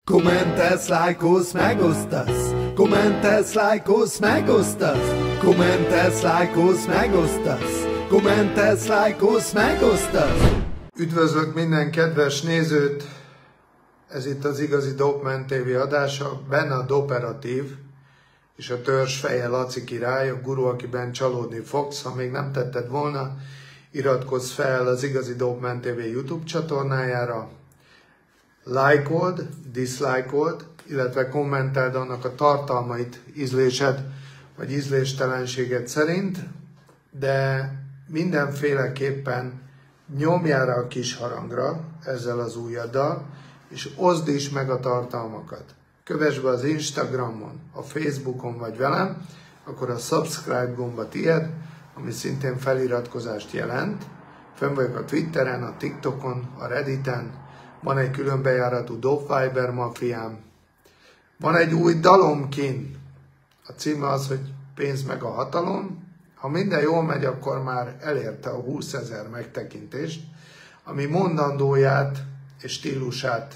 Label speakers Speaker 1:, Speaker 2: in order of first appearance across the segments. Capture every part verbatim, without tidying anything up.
Speaker 1: Kommentálsz, lájkolsz, megosztasz. Kommentálsz, lájkolsz, megosztasz. Kommentálsz, lájkolsz, megosztasz. Kommentálsz, lájkolsz, megosztasz.
Speaker 2: Üdvözlök minden kedves nézőt! Ez itt az Igazi Dopeman té vé adása, benne a Doperatív és a törzs feje Laci király, a guru, akiben csalódni fogsz. Ha még nem tetted volna, iratkozz fel az Igazi Dopeman té vé YouTube csatornájára, lájkold, diszlájkold, illetve kommentáld annak a tartalmait ízlésed vagy ízléstelenséged szerint, de mindenféleképpen nyomjál rá a kis harangra ezzel az ujjaddal, és oszd is meg a tartalmakat. Kövess be az Instagramon, a Facebookon vagy velem, akkor a subscribe gomba tied, ami szintén feliratkozást jelent. Fenn vagyok a Twitteren, a TikTokon, a Redditen, van egy külön bejáratú Dopviber mafiám. Van egy új dalom kint. A címe az, hogy Pénz meg a hatalom. Ha minden jól megy, akkor már elérte a húszezer megtekintést, ami mondandóját és stílusát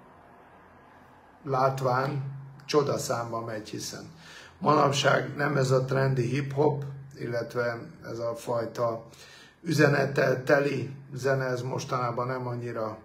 Speaker 2: látván csodaszámba megy, hiszen manapság nem ez a trendi hip-hop, illetve ez a fajta üzenettel teli zene, ez mostanában nem annyira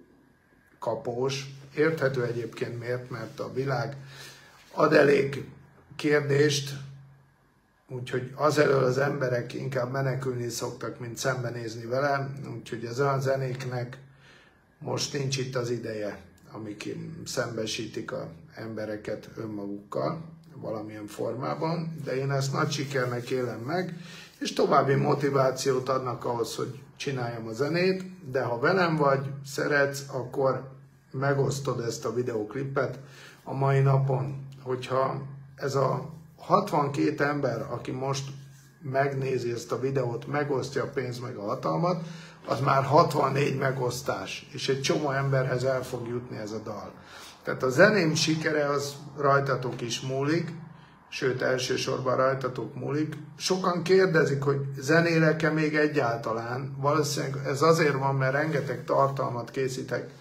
Speaker 2: kapós. Érthető egyébként miért, mert a világ ad elég kérdést, úgyhogy azelől az emberek inkább menekülni szoktak, mint szembenézni vele, úgyhogy az olyan zenéknek most nincs itt az ideje, amik szembesítik az embereket önmagukkal valamilyen formában, de én ezt nagy sikernek élem meg, és további motivációt adnak ahhoz, hogy csináljam a zenét, de ha velem vagy, szeretsz, akkor megosztod ezt a videóklipet a mai napon. Hogyha ez a hatvankét ember, aki most megnézi ezt a videót, megosztja a Pénz meg a hatalmat, az már hatvannégy megosztás, és egy csomó emberhez el fog jutni ez a dal. Tehát a zeném sikere az rajtatok is múlik, sőt elsősorban rajtatok múlik. Sokan kérdezik, hogy zenélek-e még egyáltalán. Valószínűleg ez azért van, mert rengeteg tartalmat készítek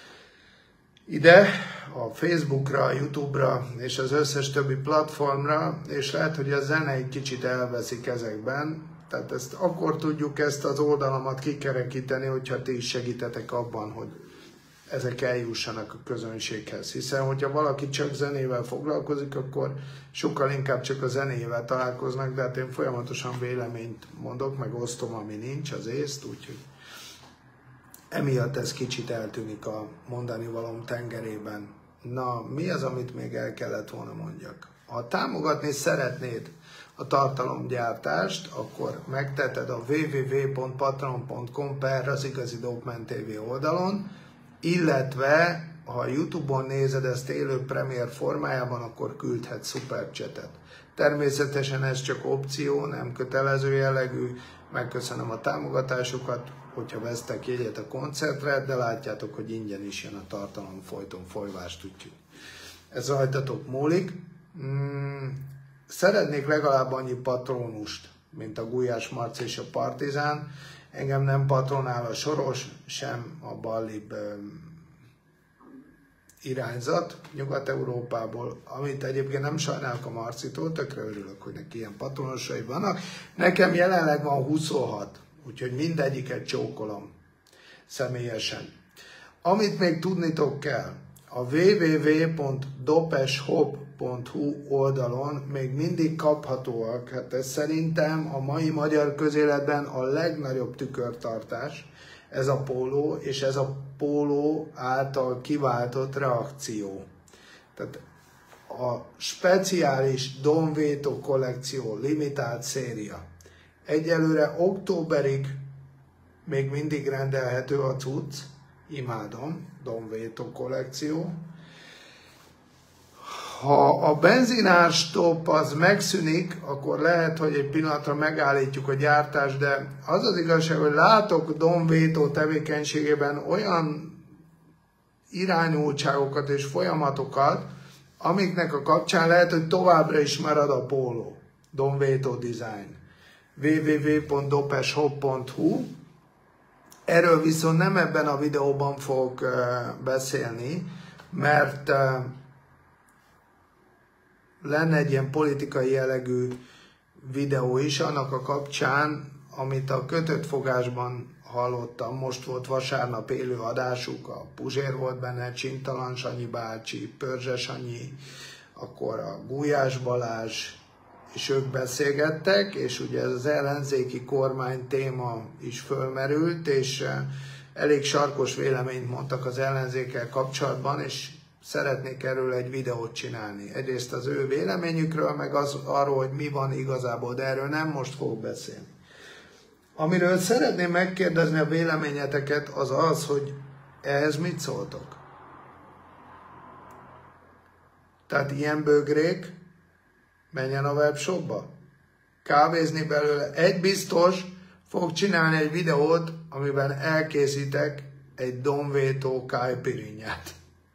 Speaker 2: ide, a Facebookra, a YouTube-ra és az összes többi platformra, és lehet, hogy a zene egy kicsit elveszik ezekben. Tehát ezt akkor tudjuk ezt az oldalamat kikerekíteni, hogyha ti is segítetek abban, hogy ezek eljussanak a közönséghez. Hiszen, hogyha valaki csak zenével foglalkozik, akkor sokkal inkább csak a zenével találkoznak, de hát én folyamatosan véleményt mondok, meg osztom, ami nincs, az észt, úgyhogy emiatt ez kicsit eltűnik a mondani valóm tengerében. Na, mi az, amit még el kellett volna mondjak? Ha támogatni szeretnéd a tartalomgyártást, akkor megteted a double-u double-u double-u pont patreon pont com per az Igazi Dopeman té vé oldalon, illetve ha a YouTube-on nézed ezt élő premier formájában, akkor küldhetsz szupercsetet. Természetesen ez csak opció, nem kötelező jellegű, megköszönöm a támogatásukat, hogyha vesztek jegyet a koncertre, de látjátok, hogy ingyen is jön a tartalom folyton folyvást, úgyhogy ez rajtatok múlik. Hmm, szeretnék legalább annyi patronust, mint a Gulyás Marci és a Partizán. Engem nem patronál a Soros, sem a Ballib irányzat Nyugat-Európából, amit egyébként nem sajnálok a Marcitól, tökre örülök, hogy neki ilyen patronosai vannak. Nekem jelenleg van huszonhat, úgyhogy mindegyiket csókolom személyesen. Amit még tudnitok kell, a double-u double-u double-u pont dopeshop pont hu oldalon még mindig kaphatóak. Hát ez szerintem a mai magyar közéletben a legnagyobb tükörtartás, ez a póló, és ez a póló által kiváltott reakció. Tehát a speciális Don Vito kollekció limitált széria. Egyelőre októberig még mindig rendelhető a cucc, imádom, Don Vito kollekció. Ha a benzinárstop az megszűnik, akkor lehet, hogy egy pillanatra megállítjuk a gyártást, de az az igazság, hogy látok Don Vito tevékenységében olyan irányultságokat és folyamatokat, amiknek a kapcsán lehet, hogy továbbra is marad a póló. Don Vito Design. double-u double-u double-u pont dopeshop pont hu. Erről viszont nem ebben a videóban fogok beszélni, mert lenne egy ilyen politikai jellegű videó is annak a kapcsán, amit a Kötött Fogásban hallottam. Most volt vasárnap élő adásuk, a Puzsér volt benne, Csintalan Sanyi bácsi, Pörzse Sanyi, akkor a Gulyás Balázs, és ők beszélgettek, és ugye ez az ellenzéki kormány téma is fölmerült, és elég sarkos véleményt mondtak az ellenzékkel kapcsolatban, és szeretnék erről egy videót csinálni. Egyrészt az ő véleményükről, meg az, arról, hogy mi van igazából, de erről nem most fogok beszélni. Amiről szeretném megkérdezni a véleményeteket, az az, hogy ehhez mit szóltok? Tehát ilyen bögrék menjen a webshopba? Kávézni belőle? Egy biztos, fog csinálni egy videót, amiben elkészítek egy Don Vito kájpirinyát.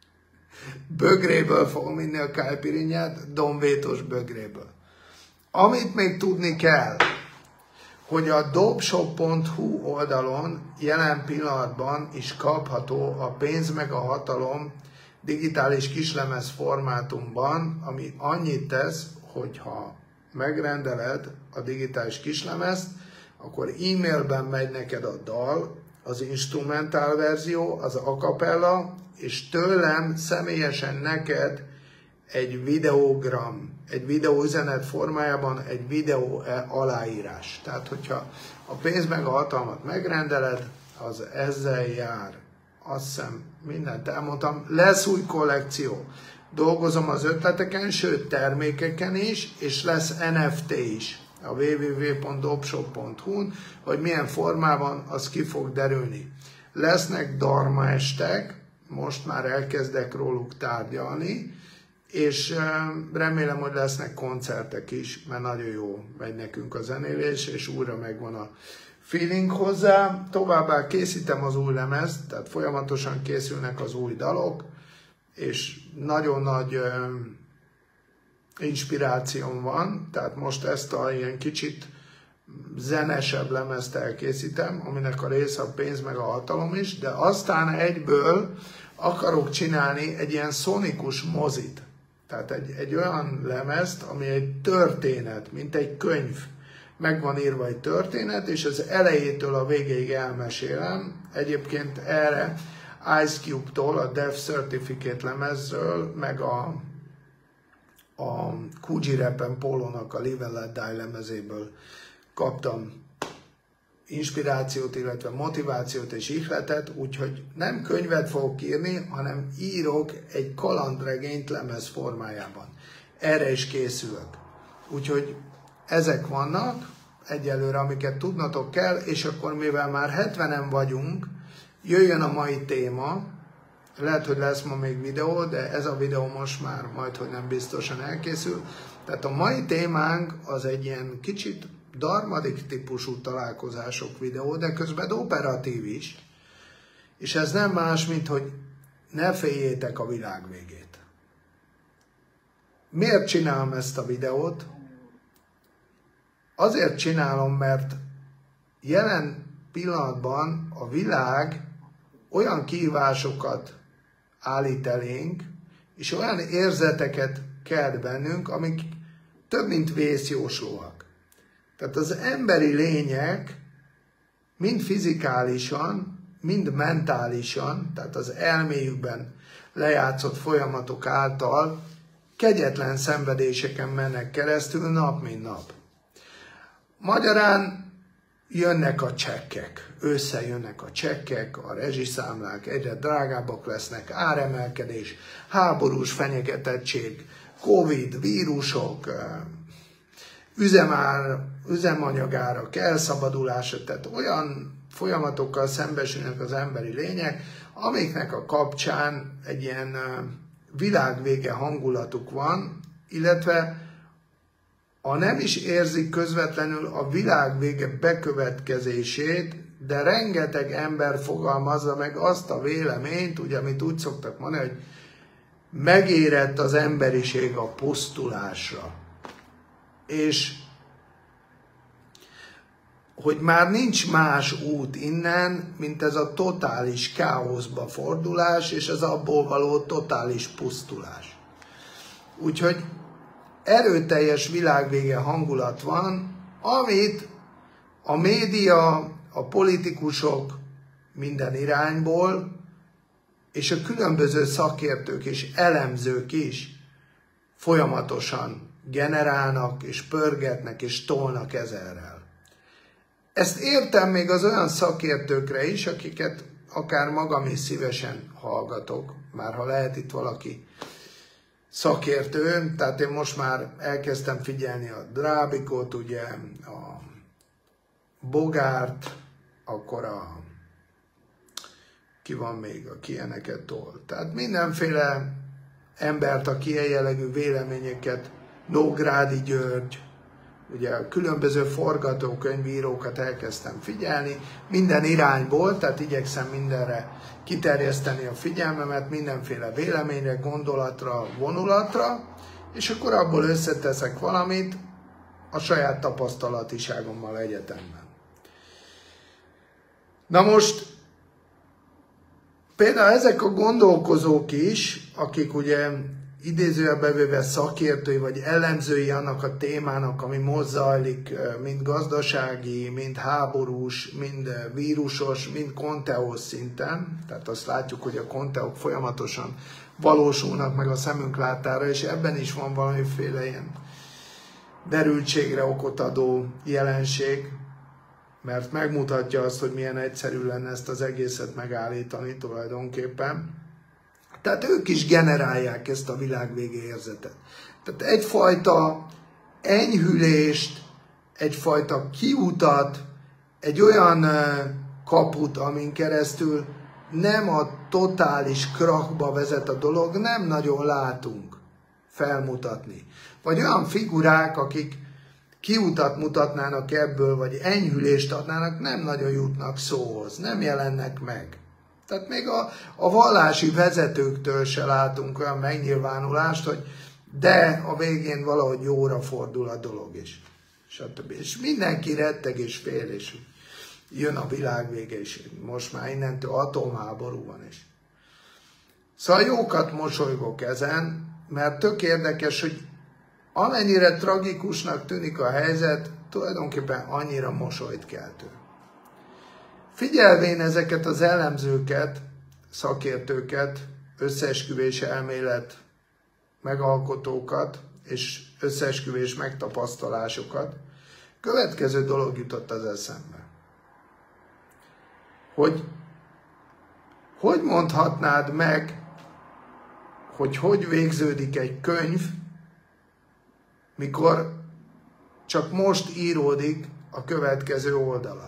Speaker 2: Bögréből fogom inni a kájpirinyát, Don Vitos bögréből. Amit még tudni kell, hogy a dobshop pont hu oldalon jelen pillanatban is kapható a Pénz meg a hatalom digitális kislemez formátumban, ami annyit tesz, hogyha megrendeled a digitális kislemezt, akkor e-mailben megy neked a dal, az instrumentál verzió, az a cappella, és tőlem személyesen neked egy videógram, egy videóüzenet formájában egy videó aláírás. Tehát, hogyha a Pénz meg a hatalmat megrendeled, az ezzel jár. Azt hiszem, mindent elmondtam. Lesz új kollekció. Dolgozom az ötleteken, sőt termékeken is, és lesz en ef té is. A double-u double-u double-u pont dobshop pont hu-n, hogy milyen formában, az ki fog derülni. Lesznek Dharma estek, most már elkezdek róluk tárgyalni, és remélem, hogy lesznek koncertek is, mert nagyon jó megy nekünk a zenélés, és újra megvan a feeling hozzá. Továbbá készítem az új lemezt, tehát folyamatosan készülnek az új dalok, és nagyon nagy ö, inspirációm van, tehát most ezt a ilyen kicsit zenesebb lemezt elkészítem, aminek a része a Pénz meg a hatalom is, de aztán egyből akarok csinálni egy ilyen szonikus mozit. Tehát egy, egy olyan lemezt, ami egy történet, mint egy könyv. Meg van írva egy történet, és az elejétől a végéig elmesélem. Egyébként erre Ice Cube-tól, a Death Certificate lemezről, meg a, a Kuji Rappen Pólónak a Live and Let Die lemezéből kaptam inspirációt, illetve motivációt és ihletet, úgyhogy nem könyvet fogok írni, hanem írok egy kalandregényt lemez formájában. Erre is készülök. Úgyhogy ezek vannak egyelőre, amiket tudnatok kell, és akkor mivel már hetvenen vagyunk, jöjjön a mai téma, lehet, hogy lesz ma még videó, de ez a videó most már majd, hogy nem biztosan elkészül. Tehát a mai témánk az egy ilyen kicsit darmadik típusú találkozások videó, de közben operatív is, és ez nem más, mint hogy ne féljétek a világ végét. Miért csinálom ezt a videót? Azért csinálom, mert jelen pillanatban a világ olyan kihívásokat állít elénk, és olyan érzeteket kelt bennünk, amik több mint vészjóslóak. Tehát az emberi lények mind fizikálisan, mind mentálisan, tehát az elméjükben lejátszott folyamatok által kegyetlen szenvedéseken mennek keresztül nap mint nap. Magyarán jönnek a csekkek, összejönnek a csekkek, a rezsiszámlák egyre drágábbak lesznek, áremelkedés, háborús fenyegetettség, Covid, vírusok, üzemár, üzemanyagárak elszabadulása, tehát olyan folyamatokkal szembesülnek az emberi lények, amiknek a kapcsán egy ilyen világvége hangulatuk van, illetve ha nem is érzik közvetlenül a világvége bekövetkezését, de rengeteg ember fogalmazza meg azt a véleményt, ugye, amit úgy szoktak mondani, hogy megérett az emberiség a pusztulásra. És hogy már nincs más út innen, mint ez a totális káoszba fordulás, és az abból való totális pusztulás. Úgyhogy erőteljes világvége hangulat van, amit a média, a politikusok minden irányból, és a különböző szakértők és elemzők is folyamatosan generálnak, és pörgetnek, és tolnak ezerrel. Ezt értem még az olyan szakértőkre is, akiket akár magam is szívesen hallgatok, már ha lehet itt valaki szakértő, tehát én most már elkezdtem figyelni a Drábikot, ugye, a Bogárt, akkor a ki van még, aki ilyeneket tol. Tehát mindenféle embert, aki ilyen jellegű véleményeket, Nógrádi György, ugye a különböző forgatókönyvírókat elkezdtem figyelni, minden irányból, tehát igyekszem mindenre kiterjeszteni a figyelmemet, mindenféle véleményre, gondolatra, vonulatra, és akkor abból összeteszek valamit a saját tapasztalatiságommal egyetemben. Na most, például ezek a gondolkozók is, akik ugye idézőjelbe véve szakértői vagy elemzői annak a témának, ami most zajlik, mind gazdasági, mind háborús, mind vírusos, mind konteós szinten. Tehát azt látjuk, hogy a konteók folyamatosan valósulnak meg a szemünk láttára, és ebben is van valamiféle ilyen derültségre okot adó jelenség, mert megmutatja azt, hogy milyen egyszerű lenne ezt az egészet megállítani tulajdonképpen. Tehát ők is generálják ezt a világvége érzetet. Tehát egyfajta enyhülést, egyfajta kiutat, egy olyan kaput, amin keresztül nem a totális krachba vezet a dolog, nem nagyon látunk felmutatni. Vagy olyan figurák, akik kiutat mutatnának ebből, vagy enyhülést adnának, nem nagyon jutnak szóhoz, nem jelennek meg. Tehát még a, a vallási vezetőktől se látunk olyan megnyilvánulást, hogy de a végén valahogy jóra fordul a dolog is. Stb. És mindenki retteg és fél, és jön a világvége is. Most már innentől atomháború van is. Szóval jókat mosolygok ezen, mert tök érdekes, hogy amennyire tragikusnak tűnik a helyzet, tulajdonképpen annyira mosolyt keltő. Figyelvén ezeket az elemzőket, szakértőket, összeesküvés elmélet megalkotókat és összeesküvés megtapasztalásokat, következő dolog jutott az eszembe. Hogy hogy mondhatnád meg, hogy hogy végződik egy könyv, mikor csak most íródik a következő oldala.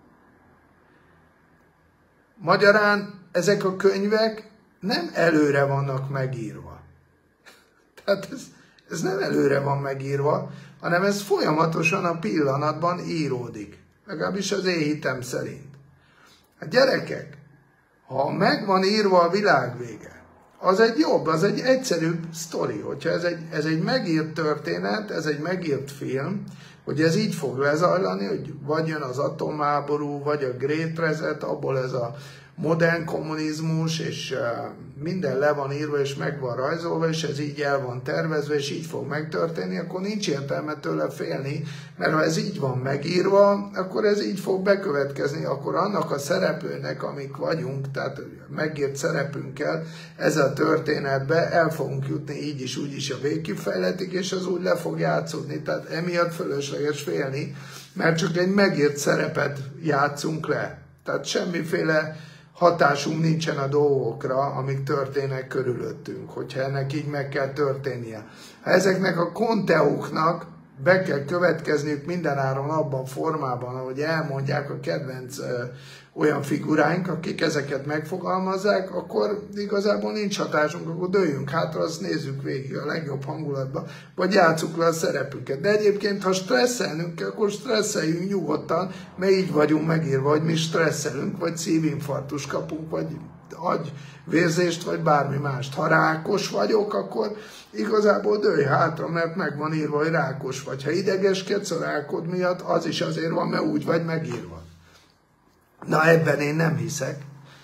Speaker 2: Magyarán ezek a könyvek nem előre vannak megírva. Tehát ez, ez nem előre van megírva, hanem ez folyamatosan a pillanatban íródik. Legalábbis az én hitem szerint. A gyerekek, ha meg van írva a világvége, az egy jobb, az egy egyszerűbb sztori. Hogyha ez egy, ez egy megírt történet, ez egy megírt film, hogy ez így fog lezajlani, hogy vagy jön az atomháború, vagy a Great Reset, abból ez a modern kommunizmus, és minden le van írva, és meg van rajzolva, és ez így el van tervezve, és így fog megtörténni, akkor nincs értelme tőle félni, mert ha ez így van megírva, akkor ez így fog bekövetkezni, akkor annak a szereplőnek, amik vagyunk, tehát megírt szerepünkkel ezzel a történetbe el fogunk jutni így is, úgy is a végkifejletig, és az úgy le fog játszódni. Tehát emiatt fölösleges félni, mert csak egy megírt szerepet játszunk le. Tehát semmiféle hatásunk nincsen a dolgokra, amik történnek körülöttünk, hogyha ennek így meg kell történnie. Ha ezeknek a konteóknak be kell következniük mindenáron abban a formában, ahogy elmondják a kedvenc ö, olyan figuráink, akik ezeket megfogalmazzák, akkor igazából nincs hatásunk, akkor dőljünk hátra, azt nézzük végig a legjobb hangulatban, vagy játsszuk le a szerepünket. De egyébként, ha stresszelnünk kell, akkor stresszeljünk nyugodtan, mert így vagyunk megírva, hogy mi stresszelünk, vagy szívinfarktus kapunk, vagy agyvérzést, vagy bármi mást. Ha rákos vagyok, akkor igazából dőlj hátra, mert meg van írva, hogy rákos vagy. Ha idegeskedsz a rákod miatt, az is azért van, mert úgy vagy megírva. Na, ebben én nem hiszek.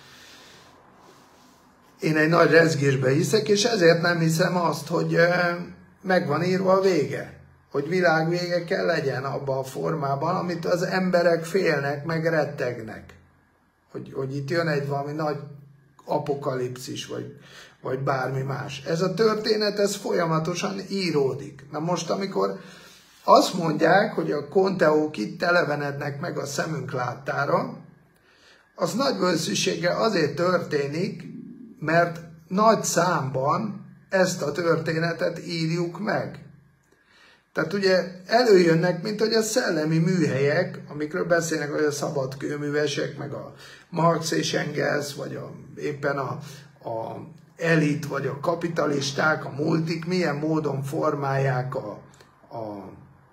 Speaker 2: Én egy nagy rezgésbe hiszek, és ezért nem hiszem azt, hogy meg van írva a vége. Hogy világ vége kell legyen abban a formában, amit az emberek félnek, meg rettegnek. Hogy, hogy itt jön egy valami nagy apokalipszis, vagy, vagy bármi más. Ez a történet, ez folyamatosan íródik. Na most, amikor azt mondják, hogy a konteók itt televenednek meg a szemünk láttára, az nagy valószínűséggel azért történik, mert nagy számban ezt a történetet írjuk meg. Tehát ugye előjönnek, mint hogy a szellemi műhelyek, amikről beszélnek, hogy a szabadkőművesek, meg a Marx és Engels, vagy a, éppen a, a elit, vagy a kapitalisták, a multik, milyen módon formálják a, a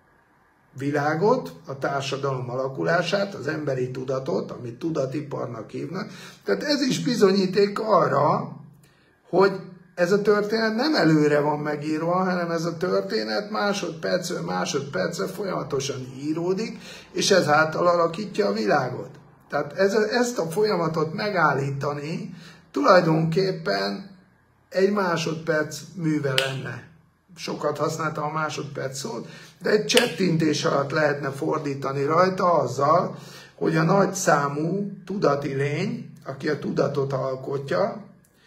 Speaker 2: világot, a társadalom alakulását, az emberi tudatot, amit tudatiparnak hívnak. Tehát ez is bizonyíték arra, hogy ez a történet nem előre van megírva, hanem ez a történet másodpercről másodpercre folyamatosan íródik, és ezáltal alakítja a világot. Tehát ez, ezt a folyamatot megállítani tulajdonképpen egy másodperc műve lenne. Sokat használtam a másodperc szót, de egy csettintés alatt lehetne fordítani rajta azzal, hogy a nagyszámú tudati lény, aki a tudatot alkotja,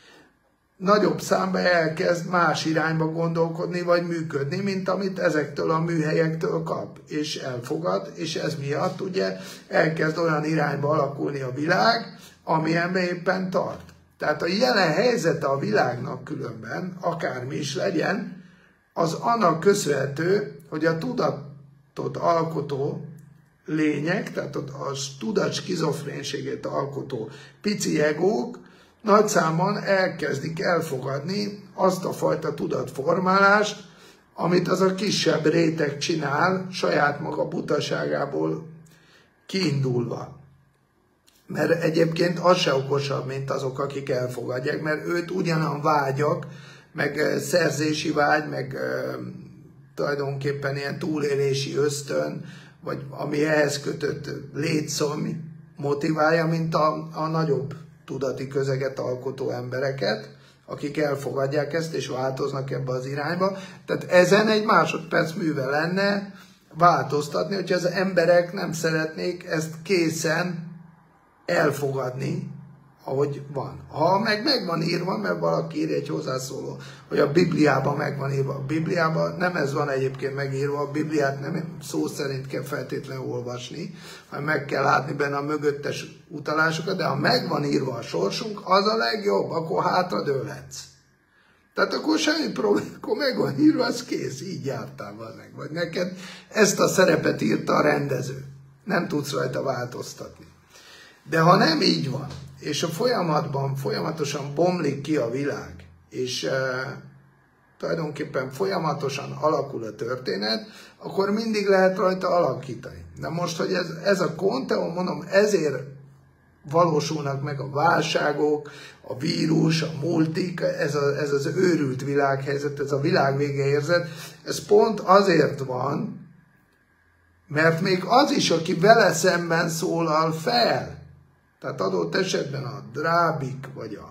Speaker 2: nagyobb számba elkezd más irányba gondolkodni, vagy működni, mint amit ezektől a műhelyektől kap, és elfogad, és ez miatt ugye elkezd olyan irányba alakulni a világ, amilyenben éppen tart. Tehát a jelen helyzete a világnak különben, akármi is legyen, az annak köszönhető, hogy a tudatot alkotó lények, tehát a tudat skizofrénségét alkotó pici egók nagy számban elkezdik elfogadni azt a fajta tudatformálást, amit az a kisebb réteg csinál saját maga butaságából kiindulva. Mert egyébként az se okosabb, mint azok, akik elfogadják, mert őt ugyanan vágyak, meg szerzési vágy, meg e, tulajdonképpen ilyen túlélési ösztön, vagy ami ehhez kötött létszom motiválja, mint a, a nagyobb tudati közeget alkotó embereket, akik elfogadják ezt és változnak ebbe az irányba. Tehát ezen egy másodperc műve lenne változtatni, hogyha az emberek nem szeretnék ezt készen elfogadni, ahogy van. Ha meg meg van írva, mert valaki ír egy hozzászóló, hogy a Bibliában meg van írva. A Bibliában nem ez van egyébként megírva, a Bibliát nem szó szerint kell feltétlenül olvasni, hanem meg kell látni benne a mögöttes utalásokat, de ha meg van írva a sorsunk, az a legjobb, akkor hátradőlhetsz. Tehát akkor semmi probléma, akkor meg van írva, az kész, így jártál meg. Vagy neked ezt a szerepet írta a rendező. Nem tudsz rajta változtatni. De ha nem így van, és a folyamatban folyamatosan bomlik ki a világ, és e, tulajdonképpen folyamatosan alakul a történet, akkor mindig lehet rajta alakítani. De most, hogy ez, ez a konteó, mondom, ezért valósulnak meg a válságok, a vírus, a multik, ez, a, ez az őrült világhelyzet, ez a világvége érzet, ez pont azért van, mert még az is, aki vele szemben szólal fel, tehát adott esetben a Drábik, vagy a,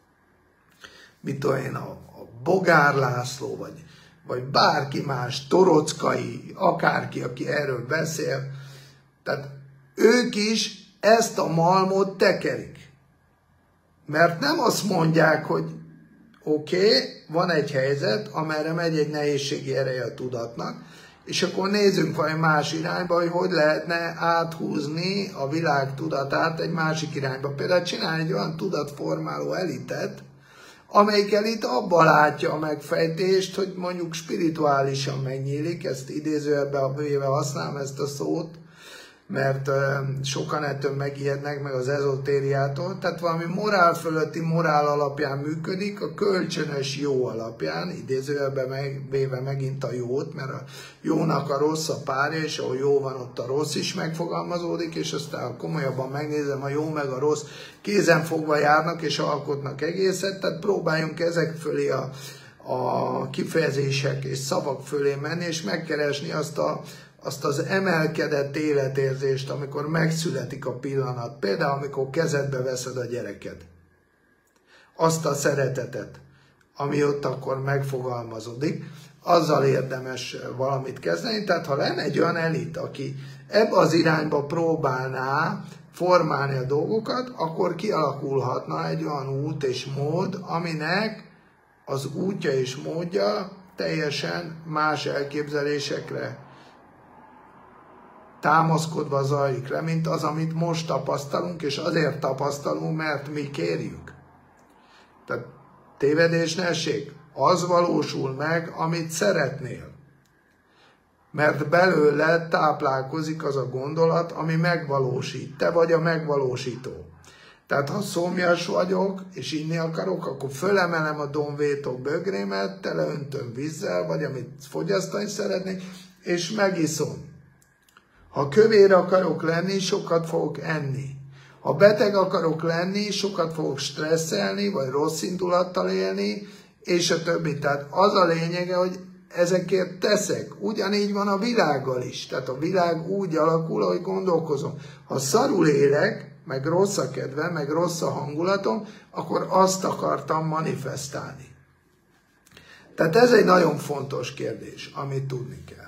Speaker 2: mit tudom én, a, a Bogár László, vagy, vagy bárki más, Torockai, akárki, aki erről beszél, tehát ők is ezt a malmot tekerik. Mert nem azt mondják, hogy oké, okay, van egy helyzet, amerre megy egy nehézségi ereje a tudatnak, és akkor nézzünk valami más irányba, hogy hogy lehetne áthúzni a világ tudatát egy másik irányba. Például csinálni egy olyan tudatformáló elitet, amelyik elit abban látja a megfejtést, hogy mondjuk spirituálisan megnyílik, ezt idézőjelben véve használom ezt a szót, mert sokan ettől megijednek meg az ezotériától, tehát valami morál fölötti morál alapján működik, a kölcsönös jó alapján, idézőjelben meg, véve megint a jót, mert a jónak a rossz a párja, és ahol jó van, ott a rossz is megfogalmazódik, és aztán ha komolyabban megnézem, a jó meg a rossz kézenfogva járnak és alkotnak egészet, tehát próbáljunk ezek fölé a, a kifejezések és szavak fölé menni, és megkeresni azt a azt az emelkedett életérzést, amikor megszületik a pillanat. Például, amikor kezedbe veszed a gyereket. Azt a szeretetet, ami ott akkor megfogalmazódik, azzal érdemes valamit kezdeni. Tehát, ha lenne egy olyan elit, aki ebbe az irányba próbálná formálni a dolgokat, akkor kialakulhatna egy olyan út és mód, aminek az útja és módja teljesen más elképzelésekre támaszkodva zajlik le, mint az, amit most tapasztalunk, és azért tapasztalunk, mert mi kérjük. Tehát tévedés ne essék, az valósul meg, amit szeretnél. Mert belőle táplálkozik az a gondolat, ami megvalósít. Te vagy a megvalósító. Tehát ha szomjas vagyok, és inni akarok, akkor fölemelem a Donvétó bögrémet, teleöntöm vízzel, vagy amit fogyasztani szeretnék, és megiszom. Ha kövér akarok lenni, sokat fogok enni. Ha beteg akarok lenni, sokat fogok stresszelni, vagy rossz indulattal élni, és a többi. Tehát az a lényege, hogy ezekért teszek. Ugyanígy van a világgal is. Tehát a világ úgy alakul, ahogy gondolkozom. Ha szarul élek, meg rossz a kedvem, meg rossz a hangulatom, akkor azt akartam manifestálni. Tehát ez egy nagyon fontos kérdés, amit tudni kell.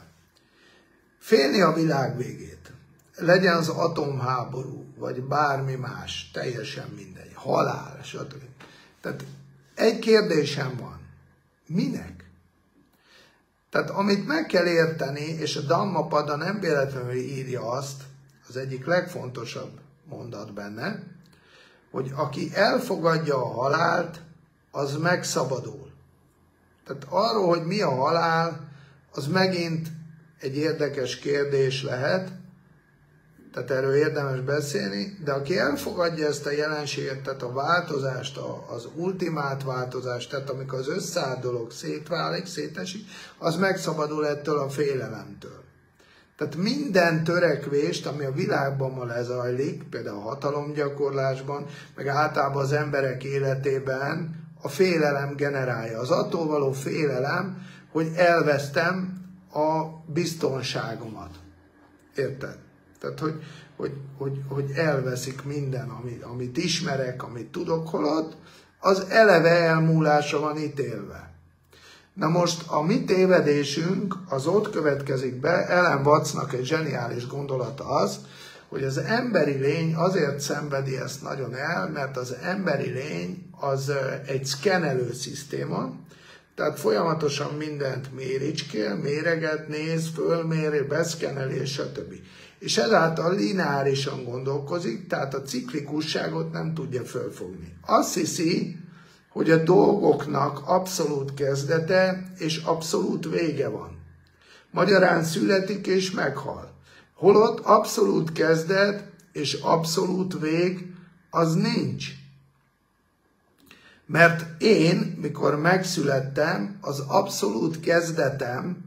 Speaker 2: Félni a világ végét, legyen az atomháború, vagy bármi más, teljesen mindegy, halál, stb. Tehát egy kérdésem van, minek? Tehát amit meg kell érteni, és a Dhammapada nem véletlenül írja azt, az egyik legfontosabb mondat benne, hogy aki elfogadja a halált, az megszabadul. Tehát arról, hogy mi a halál, az megint egy érdekes kérdés lehet, tehát erről érdemes beszélni, de aki elfogadja ezt a jelenséget, tehát a változást, az ultimát változást, tehát amikor az összeállt dolog szétválik, szétesik, az megszabadul ettől a félelemtől. Tehát minden törekvést, ami a világban ma lezajlik, például a hatalomgyakorlásban, meg általában az emberek életében, a félelem generálja. Az attól való félelem, hogy elvesztem a biztonságomat. Érted? Tehát, hogy, hogy, hogy, hogy elveszik minden, amit, amit ismerek, amit tudok, holott az eleve elmúlásra van ítélve. Na most a mi tévedésünk az ott következik be, Ellen Wattsnak egy zseniális gondolata az, hogy az emberi lény azért szenvedi ezt nagyon el, mert az emberi lény az egy szkennelő szisztéma, tehát folyamatosan mindent méricskél, méreget, néz, fölméri, beszkenneli, stb. És ezáltal lineárisan gondolkozik, tehát a ciklikusságot nem tudja fölfogni. Azt hiszi, hogy a dolgoknak abszolút kezdete és abszolút vége van. Magyarán születik és meghal. Holott abszolút kezdet és abszolút vég az nincs. Mert én, mikor megszülettem, az abszolút kezdetem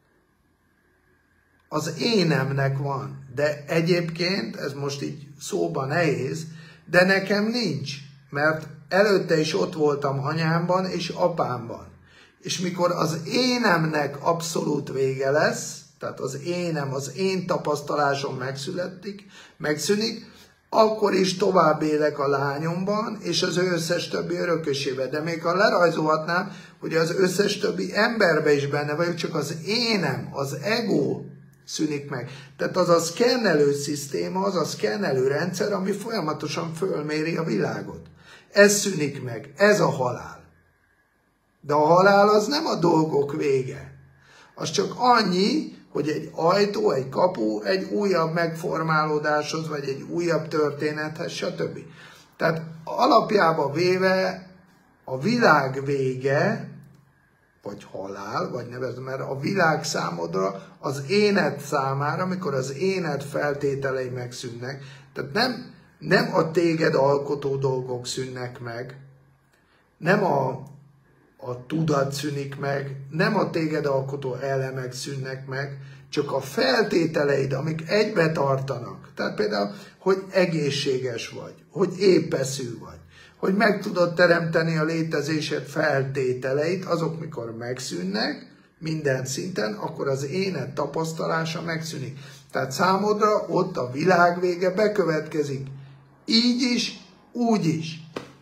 Speaker 2: az énemnek van. De egyébként, ez most így szóban nehéz, de nekem nincs. Mert előtte is ott voltam anyámban és apámban. És mikor az énemnek abszolút vége lesz, tehát az énem, az én tapasztalásom megszületik, megszűnik, akkor is tovább élek a lányomban, és az összes többi örökösébe. De még ha lerajzolhatnám, hogy az összes többi emberbe is benne vagyok, csak az énem, az ego szűnik meg. Tehát az a szkennelő szisztéma, az a szkennelő rendszer, ami folyamatosan fölméri a világot. Ez szűnik meg, ez a halál. De a halál az nem a dolgok vége. Az csak annyi, hogy egy ajtó, egy kapu, egy újabb megformálódáshoz, vagy egy újabb történethez, stb. Tehát alapjába véve a világ vége vagy halál, vagy nevezd, mert a világ számodra az éned számára, amikor az éned feltételei megszűnnek, tehát nem, nem a téged alkotó dolgok szűnnek meg, nem a, a tudat szűnik meg, nem a téged alkotó elemek szűnnek meg, csak a feltételeid, amik egybe tartanak. Tehát például, hogy egészséges vagy, hogy épeszű vagy, hogy meg tudod teremteni a létezésed feltételeit, azok mikor megszűnnek minden szinten, akkor az éned tapasztalása megszűnik. Tehát számodra ott a világ vége bekövetkezik. Így is, úgy is.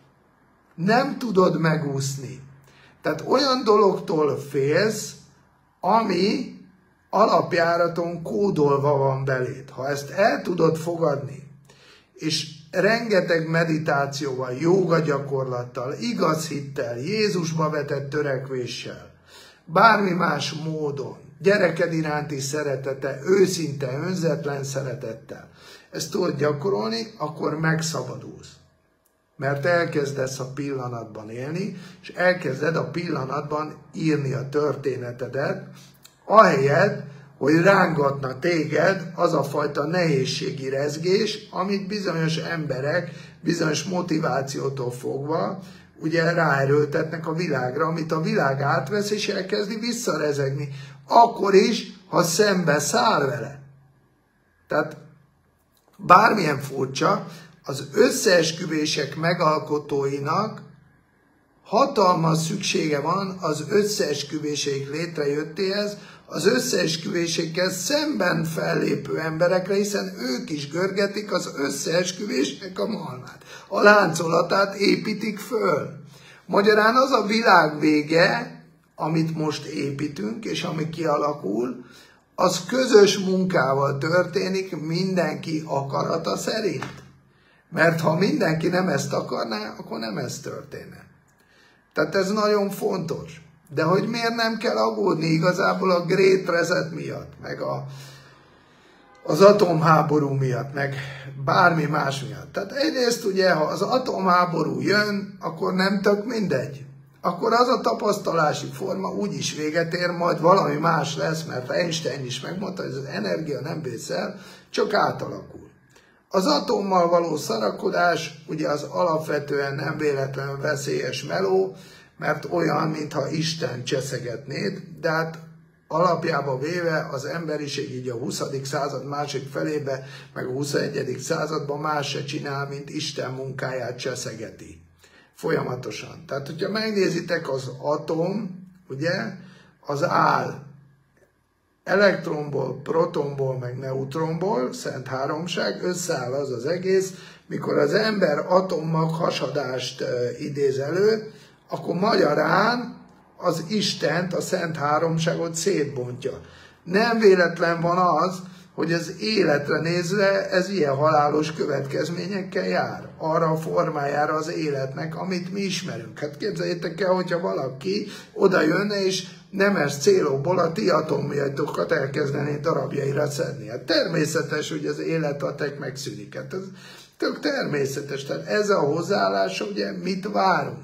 Speaker 2: Nem tudod megúszni. Tehát olyan dologtól félsz, ami alapjáraton kódolva van beléd. Ha ezt el tudod fogadni, és rengeteg meditációval, jóga gyakorlattal, igaz hittel, Jézusba vetett törekvéssel, bármi más módon, gyereked iránti szeretete, őszinte, önzetlen szeretettel, ezt tudod gyakorolni, akkor megszabadulsz. Mert elkezdesz a pillanatban élni, és elkezded a pillanatban írni a történetedet, ahelyett, hogy rángatna téged az a fajta nehézségi rezgés, amit bizonyos emberek, bizonyos motivációtól fogva, ugye ráerőltetnek a világra, amit a világ átvesz, és elkezdi visszarezegni. Akkor is, ha szembe száll vele. Tehát bármilyen furcsa, az összeesküvések megalkotóinak hatalmas szüksége van az összeesküvéseik létrejöttéhez, az összeesküvésekkel szemben fellépő emberekre, hiszen ők is görgetik az összeesküvésnek a malmát. A láncolatát építik föl. Magyarán az a világ vége, amit most építünk, és ami kialakul, az közös munkával történik mindenki akarata szerint. Mert ha mindenki nem ezt akarná, akkor nem ez történne. Tehát ez nagyon fontos. De hogy miért nem kell aggódni igazából a Great Reset miatt, meg a, az atomháború miatt, meg bármi más miatt. Tehát egyrészt ugye, ha az atomháború jön, akkor nem tök mindegy. Akkor az a tapasztalási forma úgyis véget ér, majd valami más lesz, mert Einstein is megmondta, hogy az energia nem vész el, csak átalakul. Az atommal való szarakodás ugye az alapvetően nem véletlenül veszélyes meló, mert olyan, mintha Isten cseszegetnéd, de hát alapjába véve az emberiség így a huszadik század másik felébe, meg a huszonegyedik században más se csinál, mint Isten munkáját cseszegeti. Folyamatosan. Tehát, hogyha megnézitek az atom, ugye, az áll elektronból, protonból, meg neutronból, szent háromság, összeáll az az egész, mikor az ember atommag hasadást idéz elő, akkor magyarán az Istent, a szent háromságot szétbontja. Nem véletlen van az, hogy az életre nézve ez ilyen halálos következményekkel jár. Arra a formájára az életnek, amit mi ismerünk. Hát képzeljétek el, hogyha valaki oda jönne, és nemes célokból a ti atomjaitokat elkezdené darabjaira szedni. Hát természetes, hogy az életatek megszűnik. Hát ez tök természetes. Tehát ez a hozzáállás, ugye mit várunk?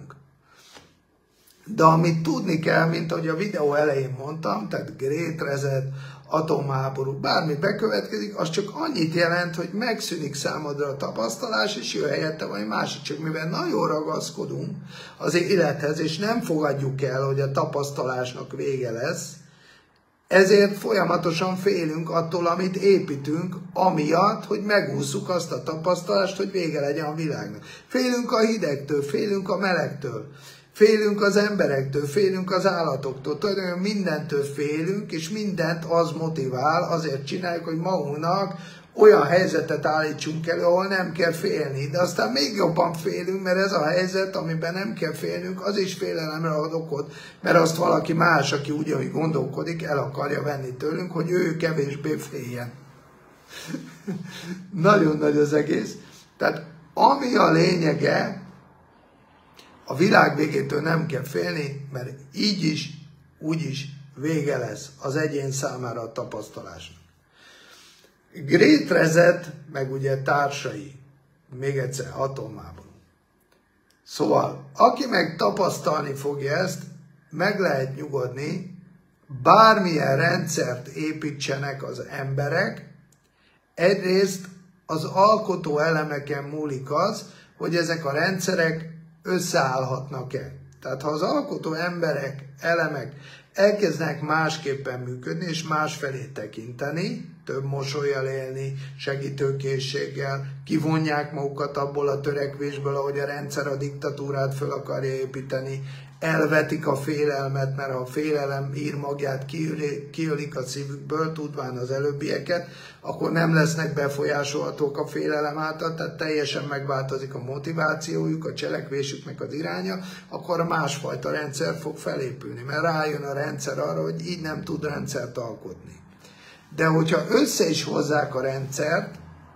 Speaker 2: De amit tudni kell, mint ahogy a videó elején mondtam, tehát Great Reset, atomháború, bármi bekövetkezik, az csak annyit jelent, hogy megszűnik számodra a tapasztalás, és jön helyette vagy másik. Csak mivel nagyon ragaszkodunk az élethez, és nem fogadjuk el, hogy a tapasztalásnak vége lesz, ezért folyamatosan félünk attól, amit építünk, amiatt, hogy megússzuk azt a tapasztalást, hogy vége legyen a világnak. Félünk a hidegtől, félünk a melegtől, félünk az emberektől, félünk az állatoktól, tulajdonképpen mindentől félünk, és mindent az motivál, azért csináljuk, hogy magunknak olyan helyzetet állítsunk elő, ahol nem kell félni. De aztán még jobban félünk, mert ez a helyzet, amiben nem kell félnünk, az is félelemre ad okot, mert azt valaki más, aki úgy, ahogy gondolkodik, el akarja venni tőlünk, hogy ő kevésbé féljen. Nagyon nagy az egész. Tehát ami a lényege, a világ végétől nem kell félni, mert így is, úgy is vége lesz az egyén számára a tapasztalásnak. Great Reset, meg ugye társai, még egyszer atomháború. Szóval, aki meg tapasztalni fogja ezt, meg lehet nyugodni, bármilyen rendszert építsenek az emberek, egyrészt az alkotó elemeken múlik az, hogy ezek a rendszerek összeállhatnak-e. Tehát ha az alkotó emberek, elemek elkezdenek másképpen működni és másfelé tekinteni, több mosollyal élni, segítőkészséggel, kivonják magukat abból a törekvésből, ahogy a rendszer a diktatúrát föl akarja építeni, elvetik a félelmet, mert ha a félelem írmagját kiölik a szívükből, tudván az előbbieket, akkor nem lesznek befolyásolhatók a félelem által, tehát teljesen megváltozik a motivációjuk, a cselekvésüknek az iránya, akkor másfajta rendszer fog felépülni, mert rájön a rendszer arra, hogy így nem tud rendszert alkotni. De hogyha össze is hozzák a rendszert,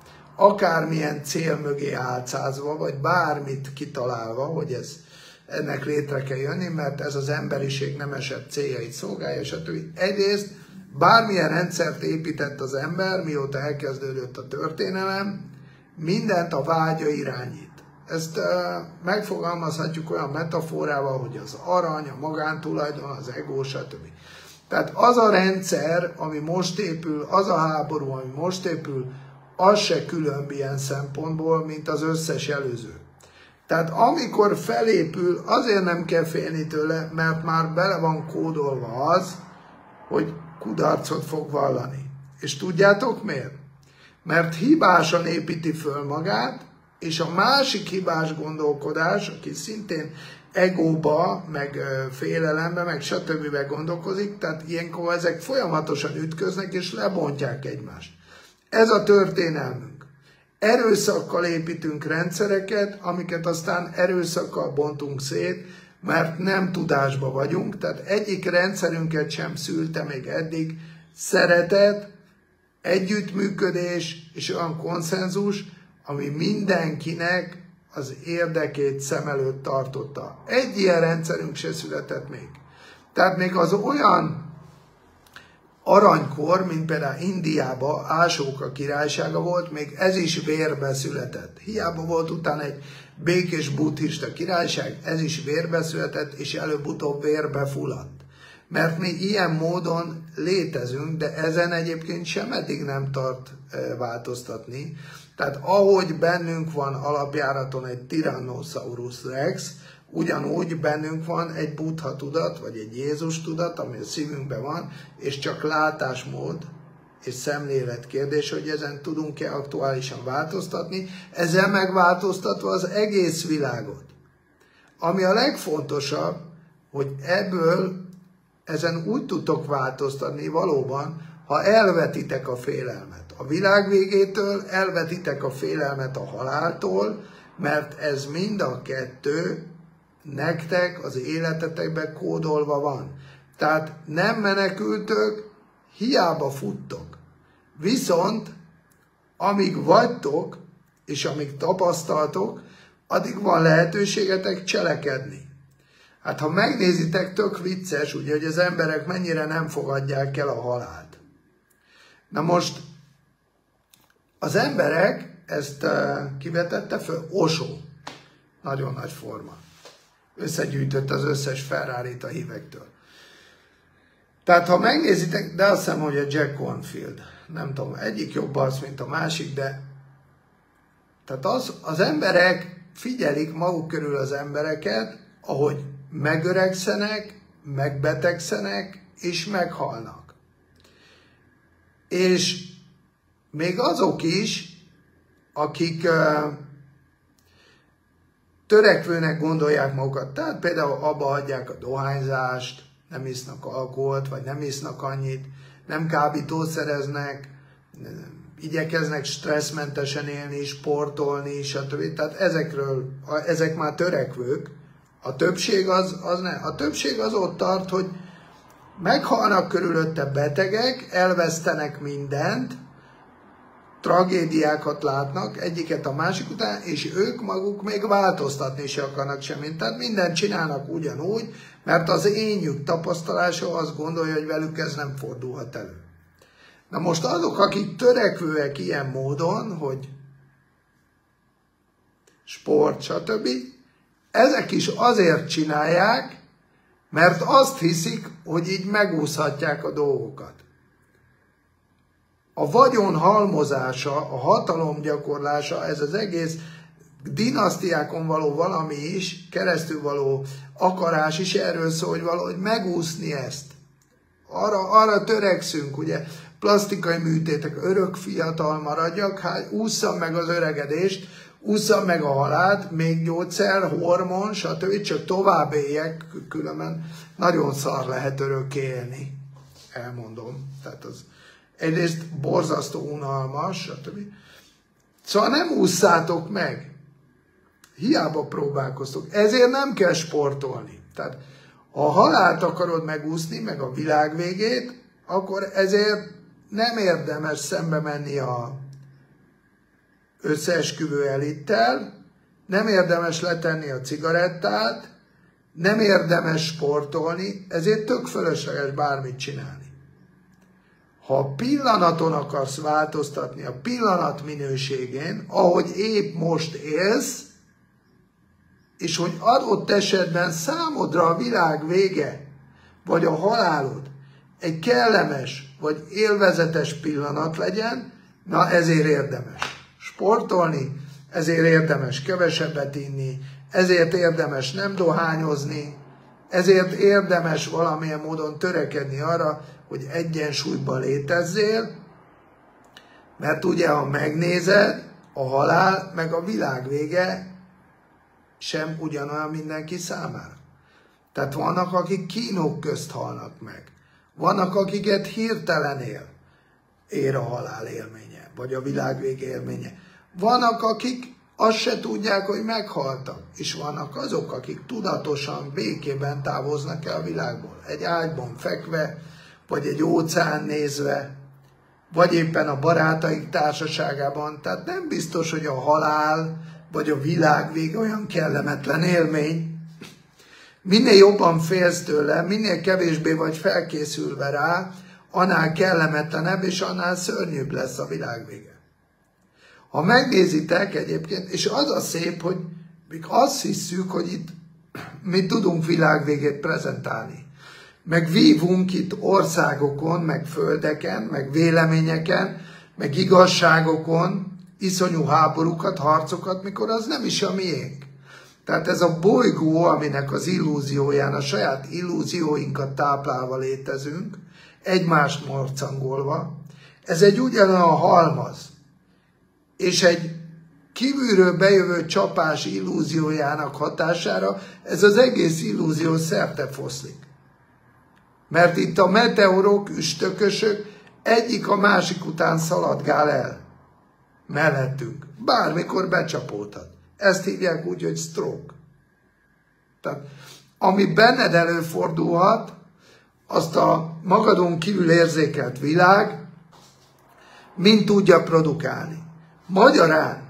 Speaker 2: akármilyen cél mögé álcázva, vagy bármit kitalálva, hogy ez ennek létre kell jönni, mert ez az emberiség nemesebb céljait szolgálja, stb. Egyrészt bármilyen rendszert épített az ember, mióta elkezdődött a történelem, mindent a vágya irányít. Ezt uh, megfogalmazhatjuk olyan metaforával, hogy az arany, a magántulajdon, az ego, stb. Tehát az a rendszer, ami most épül, az a háború, ami most épül, az se különb ilyen szempontból, mint az összes előző. Tehát amikor felépül, azért nem kell félni tőle, mert már bele van kódolva az, hogy kudarcot fog vallani. És tudjátok miért? Mert hibásan építi föl magát, és a másik hibás gondolkodás, aki szintén egóba, meg félelembe, meg stb. Gondolkozik, tehát ilyenkor ezek folyamatosan ütköznek, és lebontják egymást. Ez a történelmünk. Erőszakkal építünk rendszereket, amiket aztán erőszakkal bontunk szét, mert nem tudásba vagyunk, tehát egyik rendszerünket sem szülte még eddig szeretet, együttműködés és olyan konszenzus, ami mindenkinek az érdekét szem előtt tartotta. Egy ilyen rendszerünk se született még. Tehát még az olyan aranykor, mint például Indiában Ásóka királysága volt, még ez is vérbe született. Hiába volt utána egy békés buddhista királyság, ez is vérbe született, és előbb-utóbb vérbe fulladt. Mert mi ilyen módon létezünk, de ezen egyébként sem eddig nem tart változtatni. Tehát ahogy bennünk van alapjáraton egy Tyrannosaurus Rex, ugyanúgy bennünk van egy Buddha tudat, vagy egy Jézus tudat, ami a szívünkben van, és csak látásmód és szemlélet kérdés, hogy ezen tudunk-e aktuálisan változtatni, ezzel megváltoztatva az egész világot. Ami a legfontosabb, hogy ebből ezen úgy tudtok változtatni valóban, ha elvetitek a félelmet. A világ végétől elvetitek a félelmet a haláltól, mert ez mind a kettő nektek az életetekben kódolva van. Tehát nem menekültök, hiába futtok. Viszont amíg vagytok, és amíg tapasztaltok, addig van lehetőségetek cselekedni. Hát ha megnézitek, tök vicces, ugye, hogy az emberek mennyire nem fogadják el a halált. Na most az emberek, ezt uh, kivetette föl, Osho, nagyon nagy forma. Összegyűjtött az összes Ferrarit a hívektől. Tehát ha megnézitek, de azt hiszem, hogy a Jack Cornfield, nem tudom, egyik jobb arc, mint a másik, de tehát az, az emberek figyelik maguk körül az embereket, ahogy megöregszenek, megbetegszenek, és meghalnak. És még azok is, akik uh, törekvőnek gondolják magukat, tehát például abba hagyják a dohányzást, nem isznak alkoholt, vagy nem isznak annyit, nem kábítószereznek, igyekeznek stresszmentesen élni, sportolni, stb. Tehát ezekről, ezek már törekvők. A többség az, az ne. A többség az ott tart, hogy meghalnak körülötte betegek, elvesztenek mindent, tragédiákat látnak egyiket a másik után, és ők maguk még változtatni se akarnak semmit. Tehát mindent csinálnak ugyanúgy, mert az énjük tapasztalása azt gondolja, hogy velük ez nem fordulhat elő. Na most azok, akik törekvőek ilyen módon, hogy sport, stb., ezek is azért csinálják, Mert azt hiszik, hogy így megúszhatják a dolgokat. A vagyon halmozása, a hatalom gyakorlása, ez az egész dinasztiákon való valami is, keresztül való akarás is erről szól, hogy valahogy megúszni ezt. Arra, arra törekszünk, ugye, plastikai műtétek, örök fiatal maradjak, hát ússzam meg az öregedést, ússzam meg a halált, még gyógyszer, hormon, stb. Csak tovább éljek, különben nagyon szar lehet örökké élni. Elmondom. Tehát az egyrészt borzasztó unalmas, stb. Szóval nem ússzátok meg. Hiába próbálkoztok. Ezért nem kell sportolni. Tehát ha a halált akarod megúszni, meg a világ végét, akkor ezért nem érdemes szembe menni a összeesküvő elittel, nem érdemes letenni a cigarettát, nem érdemes sportolni, ezért tök fölösleges bármit csinálni. Ha a pillanaton akarsz változtatni, a pillanat minőségén, ahogy épp most élsz, és hogy adott esetben számodra a világ vége, vagy a halálod egy kellemes, vagy élvezetes pillanat legyen, na ezért érdemes sportolni, ezért érdemes kevesebbet inni, ezért érdemes nem dohányozni, ezért érdemes valamilyen módon törekedni arra, hogy egyensúlyban létezzél, mert ugye, ha megnézed, a halál meg a világ vége sem ugyanolyan mindenki számára. Tehát vannak, akik kínok közt halnak meg. Vannak, akiket hirtelen él, ér a halál élménye, vagy a világ vége élménye. Vannak, akik azt se tudják, hogy meghaltak, és vannak azok, akik tudatosan, békében távoznak el a világból. Egy ágyban fekve, vagy egy óceán nézve, vagy éppen a barátaik társaságában. Tehát nem biztos, hogy a halál, vagy a világ vége olyan kellemetlen élmény. Minél jobban félsz tőle, minél kevésbé vagy felkészülve rá, annál kellemetlenebb, és annál szörnyűbb lesz a világ vége. Ha megnézitek egyébként, és az a szép, hogy még azt hiszük, hogy itt mi tudunk világvégét prezentálni. Meg vívunk itt országokon, meg földeken, meg véleményeken, meg igazságokon, iszonyú háborúkat, harcokat, mikor az nem is a miénk. Tehát ez a bolygó, aminek az illúzióján, a saját illúzióinkat táplálva létezünk, egymást morcangolva, ez egy ugyanolyan halmaz. És egy kívülről bejövő csapás illúziójának hatására ez az egész illúzió szerte foszlik. Mert itt a meteorok, üstökösök egyik a másik után szaladgál el mellettünk. Bármikor becsapódhat. Ezt hívják úgy, hogy stroke. Tehát ami benned előfordulhat, azt a magadon kívül érzékelt világ mind tudja produkálni. Magyarán,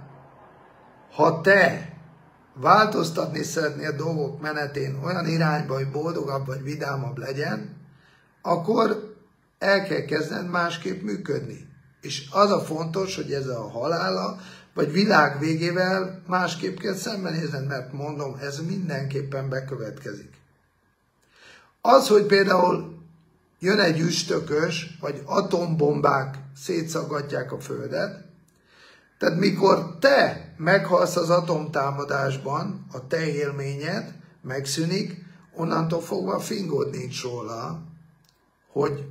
Speaker 2: ha te változtatni szeretnél dolgok menetén olyan irányba, hogy boldogabb vagy vidámabb legyen, akkor el kell kezdened másképp működni. És az a fontos, hogy ez a halála, vagy világ végével másképp kell szembenézned, mert mondom, ez mindenképpen bekövetkezik. Az, hogy például jön egy üstökös, vagy atombombák szétszaggatják a Földet, tehát mikor te meghalsz az atomtámadásban, a te élményed megszűnik, onnantól fogva fingód nincs róla, hogy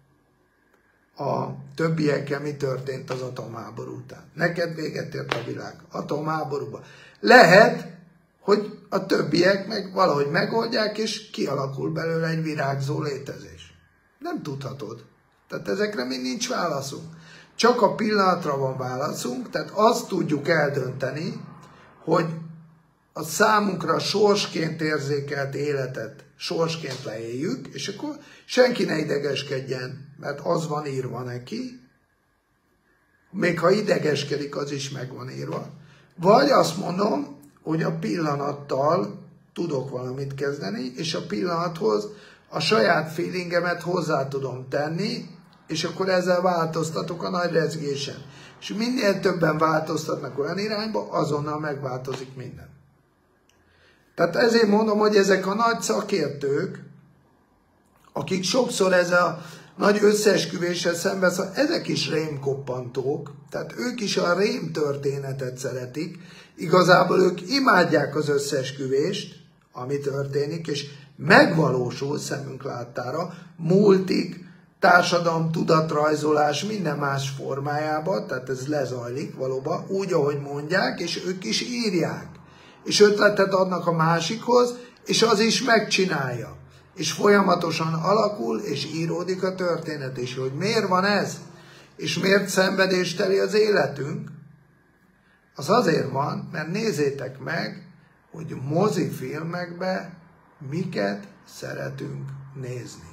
Speaker 2: a többiekkel mi történt az atomháború után. Neked véget ért a világ atomháborúba. Lehet, hogy a többiek meg valahogy megoldják, és kialakul belőle egy virágzó létezés. Nem tudhatod. Tehát ezekre még nincs válaszunk. Csak a pillanatra van válaszunk, tehát azt tudjuk eldönteni, hogy a számunkra sorsként érzékelt életet sorsként leéljük, és akkor senki ne idegeskedjen, mert az van írva neki, még ha idegeskedik, az is meg van írva. Vagy azt mondom, hogy a pillanattal tudok valamit kezdeni, és a pillanathoz a saját feelingemet hozzá tudom tenni, és akkor ezzel változtatok a nagy rezgésen. És minél többen változtatnak olyan irányba, azonnal megváltozik minden. Tehát ezért mondom, hogy ezek a nagy szakértők, akik sokszor ez a nagy összeesküvéssel szemben, szóval ezek is rémkoppantók, tehát ők is a rém történetet szeretik, igazából ők imádják az összeesküvést, ami történik, és megvalósul szemünk láttára, múltig, társadalom, tudatrajzolás minden más formájában, tehát ez lezajlik valóban, úgy, ahogy mondják, és ők is írják. És ötletet adnak a másikhoz, és az is megcsinálja. És folyamatosan alakul, és íródik a történet is, hogy miért van ez, és miért szenvedésteli az életünk. Az azért van, mert nézzétek meg, hogy mozifilmekbe miket szeretünk nézni.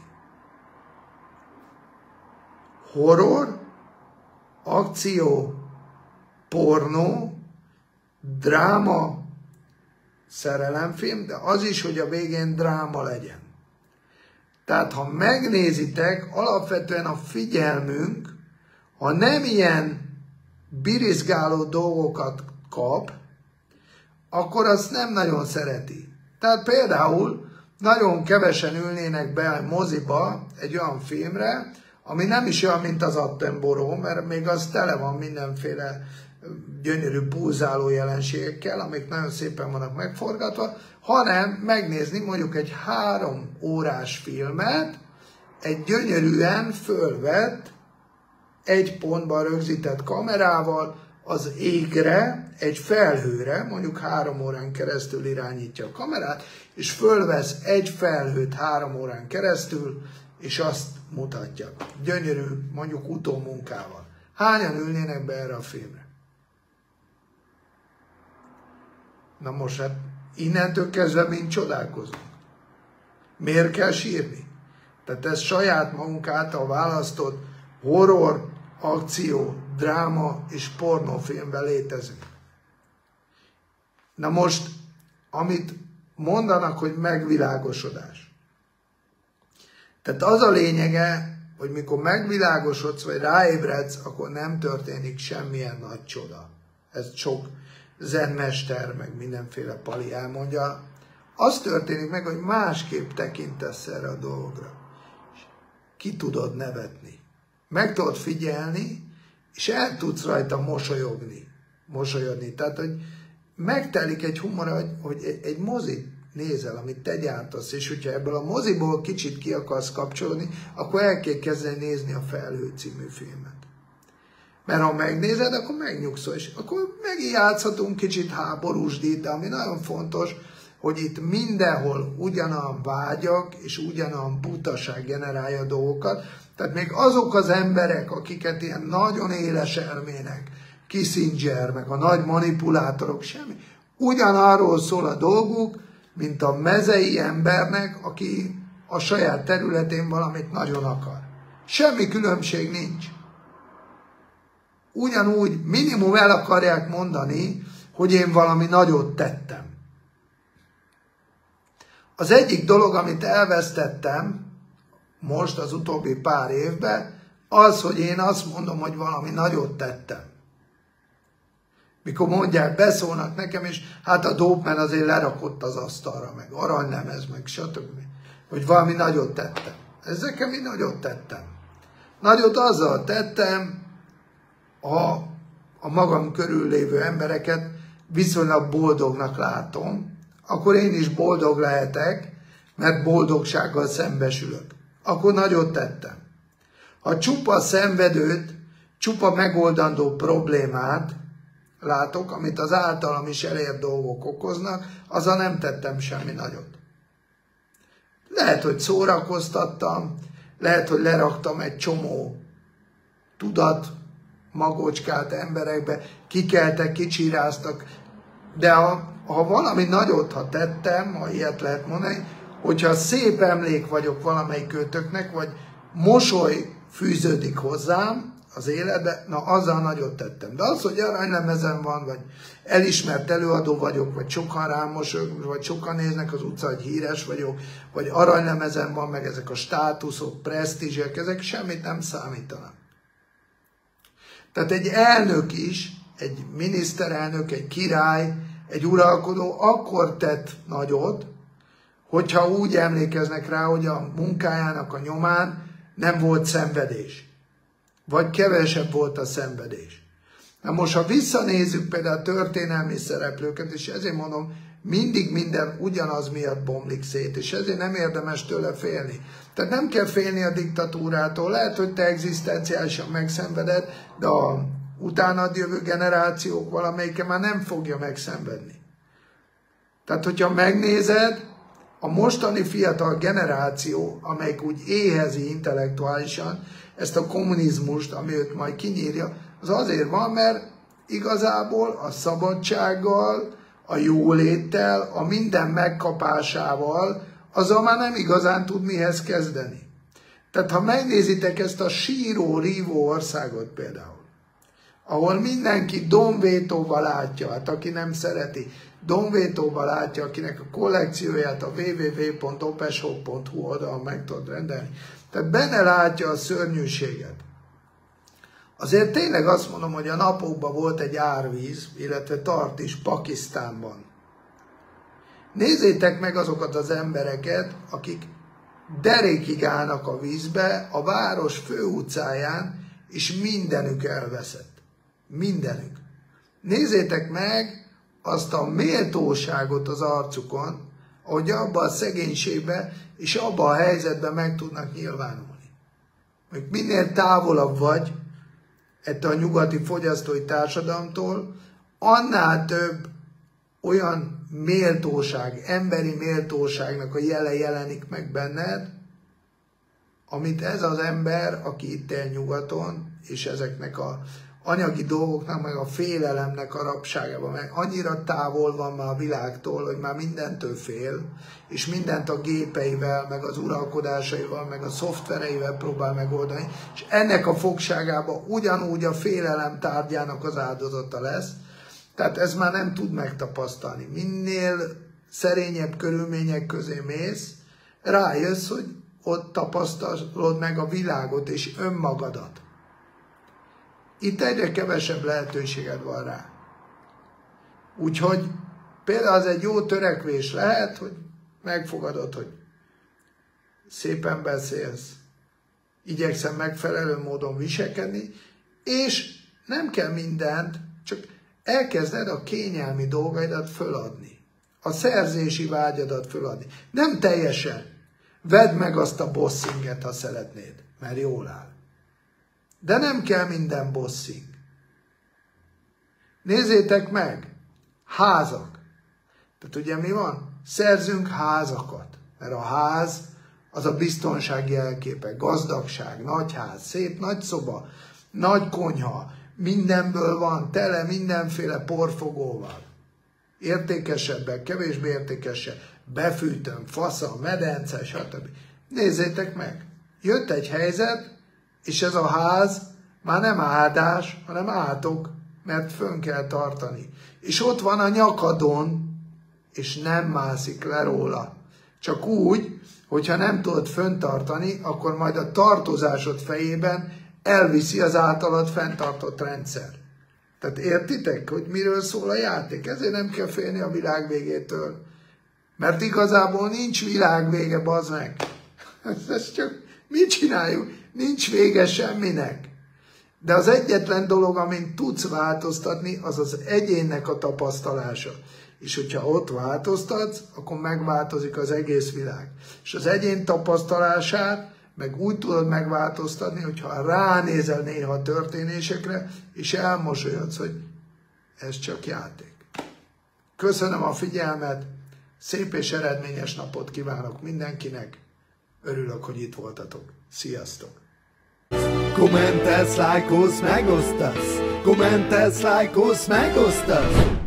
Speaker 2: Horror, akció, pornó, dráma, szerelemfilm, de az is, hogy a végén dráma legyen. Tehát, ha megnézitek, alapvetően a figyelmünk, ha nem ilyen birizgáló dolgokat kap, akkor azt nem nagyon szereti. Tehát például nagyon kevesen ülnének be a moziba egy olyan filmre, ami nem is olyan, mint az Attenborough, mert még az tele van mindenféle gyönyörű pulzáló jelenségekkel, amik nagyon szépen vannak megforgatva, hanem megnézni mondjuk egy három órás filmet, egy gyönyörűen fölvett, egy pontban rögzített kamerával az égre, egy felhőre, mondjuk három órán keresztül irányítja a kamerát, és fölvesz egy felhőt három órán keresztül, és azt mutatja. Gyönyörű, mondjuk utómunkával. Hányan ülnének be erre a filmre? Na most hát innentől kezdve mind csodálkozunk. Miért kell sírni? Tehát ez saját magunk által választott horror, akció, dráma és pornófilmben létezünk. Na most, amit mondanak, hogy megvilágosodás. Tehát az a lényege, hogy mikor megvilágosodsz, vagy ráébredsz, akkor nem történik semmilyen nagy csoda. Ez sok zenmester, meg mindenféle pali elmondja. Az történik meg, hogy másképp tekintesz erre a dologra. Ki tudod nevetni. Meg tudod figyelni, és el tudsz rajta mosolyogni. Mosolyodni. Tehát, hogy megtelik egy humor, hogy, hogy egy mozit nézel, amit te gyártasz, és hogyha ebből a moziból kicsit ki akarsz kapcsolódni, akkor el kell kezdeni nézni a Felhő című filmet. Mert ha megnézed, akkor megnyugszol, és akkor megjátszhatunk kicsit háborúsdít, de ami nagyon fontos, hogy itt mindenhol ugyanolyan vágyak, és ugyanolyan butaság generálja a dolgokat. Tehát még azok az emberek, akiket ilyen nagyon éles elmének, Kissinger, meg a nagy manipulátorok, semmi, ugyanarról szól a dolguk, mint a mezei embernek, aki a saját területén valamit nagyon akar. Semmi különbség nincs. Ugyanúgy minimum el akarják mondani, hogy én valami nagyot tettem. Az egyik dolog, amit elvesztettem most az utóbbi pár évben, az, hogy én azt mondom, hogy valami nagyot tettem. Mikor mondják, beszólnak nekem, és hát a Dopeman azért lerakott az asztalra, meg aranylemez, meg stb. Hogy valami nagyot tettem. Ezzel mi nagyot tettem? Nagyot azzal tettem, ha a magam körül lévő embereket viszonylag boldognak látom, akkor én is boldog lehetek, mert boldogsággal szembesülök. Akkor nagyot tettem. Ha csupa szenvedőt, csupa megoldandó problémát látok, amit az általam is elért dolgok okoznak, azzal nem tettem semmi nagyot. Lehet, hogy szórakoztattam, lehet, hogy leraktam egy csomó tudat, magocskát emberekbe, kikeltek, kicsiráztak, de ha, ha valami nagyot, ha tettem, ha ilyet lehet mondani, hogyha szép emlék vagyok valamelyik kötöknek, vagy mosoly fűződik hozzám az életbe, na azzal nagyot tettem. De az, hogy aranylemezen van, vagy elismert előadó vagyok, vagy sokan rám mosolyognak, vagy sokan néznek az utca, hogy híres vagyok, vagy aranylemezen van, meg ezek a státuszok, presztízsek, ezek semmit nem számítanak. Tehát egy elnök is, egy miniszterelnök, egy király, egy uralkodó akkor tett nagyot, hogyha úgy emlékeznek rá, hogy a munkájának a nyomán nem volt szenvedés, vagy kevesebb volt a szenvedés. Na most, ha visszanézzük például a történelmi szereplőket, és ezért mondom, mindig minden ugyanaz miatt bomlik szét, és ezért nem érdemes tőle félni. Tehát nem kell félni a diktatúrától, lehet, hogy te egzisztenciálisan megszenveded, de a utánad jövő generációk valamelyike már nem fogja megszenvedni. Tehát, hogyha megnézed, a mostani fiatal generáció, amelyik úgy éhezi intellektuálisan ezt a kommunizmust, ami őt majd kinyírja, az azért van, mert igazából a szabadsággal, a jóléttel, a minden megkapásával, azzal már nem igazán tud mihez kezdeni. Tehát ha megnézitek ezt a síró, rívó országot például, ahol mindenki domvétóval látja, hát aki nem szereti, domvétóval látja, akinek a kollekcióját a double-u double-u double-u pont opeshop pont hu oldalon meg tudod rendelni. Tehát benne látja a szörnyűséget. Azért tényleg azt mondom, hogy a napokban volt egy árvíz, illetve tart is Pakisztánban. Nézzétek meg azokat az embereket, akik derékig állnak a vízbe, a város főutcáján, és mindenük elveszett. Mindenük. Nézzétek meg azt a méltóságot az arcukon, ahogy abban a szegénységben és abban a helyzetben meg tudnak nyilvánulni. Még minél távolabb vagy ettől a nyugati fogyasztói társadalomtól, annál több olyan méltóság, emberi méltóságnak a jele jelenik meg benned, amit ez az ember, aki itt él nyugaton, és ezeknek a anyagi dolgoknak, meg a félelemnek a rabságában, meg annyira távol van már a világtól, hogy már mindentől fél, és mindent a gépeivel, meg az uralkodásaival, meg a szoftvereivel próbál megoldani, és ennek a fogságában ugyanúgy a félelem tárgyának az áldozata lesz, tehát ez már nem tud megtapasztalni. Minél szerényebb körülmények közé mész, rájössz, hogy ott tapasztalod meg a világot és önmagadat. Itt egyre kevesebb lehetőséged van rá. Úgyhogy például az egy jó törekvés lehet, hogy megfogadod, hogy szépen beszélsz, igyekszem megfelelő módon viselkedni, és nem kell mindent, csak elkezded a kényelmi dolgaidat föladni. A szerzési vágyadat föladni. Nem teljesen. Vedd meg azt a bossinget, ha szeretnéd, mert jól áll. De nem kell minden bossing. Nézzétek meg, házak. Tehát ugye mi van? Szerzünk házakat, mert a ház az a biztonsági jelképe, gazdagság, nagy ház, szép nagy szoba, nagy konyha, mindenből van, tele mindenféle porfogóval. Értékesebbek, kevésbé értékesebb, befűtőm, fasza, medence, stb. Nézzétek meg, jött egy helyzet, és ez a ház már nem áldás, hanem átok, mert fönn kell tartani. És ott van a nyakadon, és nem mászik le róla. Csak úgy, hogyha nem tudod fenntartani, akkor majd a tartozásod fejében elviszi az általad fenntartott rendszer. Tehát értitek, hogy miről szól a játék? Ezért nem kell félni a világ végétől. Mert igazából nincs világ vége, bazd meg. Ez csak mit csináljuk? Nincs vége semminek. De az egyetlen dolog, amin tudsz változtatni, az az egyénnek a tapasztalása. És hogyha ott változtatsz, akkor megváltozik az egész világ. És az egyén tapasztalását meg úgy tudod megváltoztatni, hogyha ránézel néha a történésekre, és elmosolyodsz, hogy ez csak játék. Köszönöm a figyelmet, szép és eredményes napot kívánok mindenkinek, örülök, hogy itt voltatok. Sziasztok!
Speaker 1: Kommentelsz, lájkolsz, megosztasz! Kommentelsz, lájkolsz, megosztasz!